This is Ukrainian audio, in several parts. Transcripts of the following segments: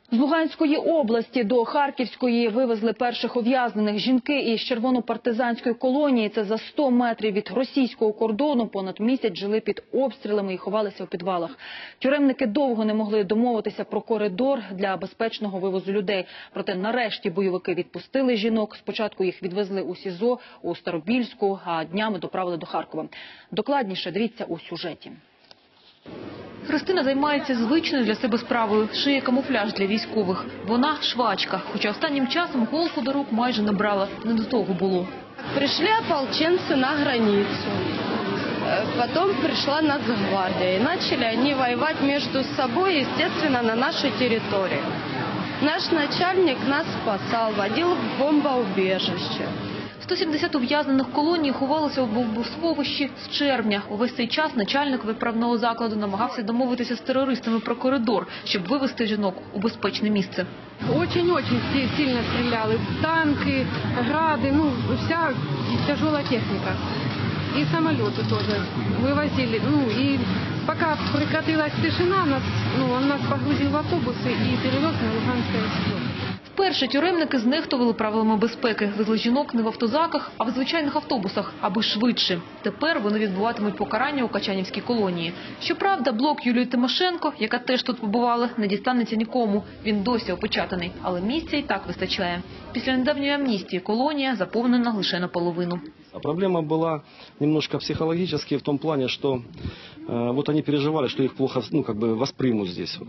З Луганської області до Харківської вивезли перших ув'язнених. Жінки із червонопартизанської колонії. Це за 100 метрів від російського кордону. Понад місяць жили під обстрілами і ховалися у підвалах. Тюремники довго не могли домовитися про коридор для безпечного вивозу людей. Проте нарешті бойовики відпустили жінок. Спочатку їх відвезли у СІЗО у Старобільську, а днями доправили до Харкова. Докладніше дивіться у сюжеті. Христина займається звичною для себе справою – шиє камуфляж для військових. Вона – швачка, хоча останнім часом голку до рук майже не брала, не до того було. Пришли ополченцы на границу, потом пришла Нацгвардия, и начали они воевать между собой, естественно, на нашей территории. Наш начальник нас спасал, водил в бомбоубежище. 170 ув'язнених колонії ховалися у бомбосховищі з червня. Увесь цей час начальник виправного закладу намагався домовитися з терористами про коридор, щоб вивезти жінок у безпечне місце. Очень-очень сильно стреляли. Танки, гради, вся тяжелая техника. И самолеты тоже вывозили. И пока прекратилась тишина, он нас погрузил в автобусы и перевез на Луганское СИЗО. Вперше тюремники знехтували правилами безпеки. Везли жінок не в автозаках, а в звичайних автобусах, аби швидше. Тепер вони відбуватимуть покарання у Качанівській колонії. Щоправда, блок Юлії Тимошенко, яка теж тут побувала, не дістанеться нікому. Він досі опечатаний, але місця і так вистачає. Після недавньої амністії колонія заповнена лише наполовину. Проблема была немножко психологически в том плане, что вот они переживали, что их плохо воспримут здесь.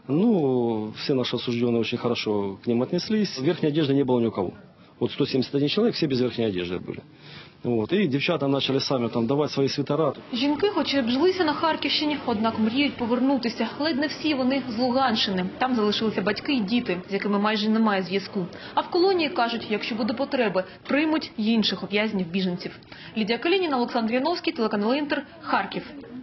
Все наши осужденные очень хорошо к ним отнеслись. Верхней одежды не было ни у кого. 171 человек, все без верхней одежды были. І дівчата почали самі давати свої світера. Жінки, хоч і обжилися на Харківщині, однак мріють повернутися. Ледь не всі вони з Луганщини. Там залишилися батьки і діти, з якими майже немає зв'язку. А в колонії, кажуть, якщо буде потреби, приймуть й інших ув'язнів-біженців. Лідія Калініна, Олександр Яновський, телеканал Інтер, Харків.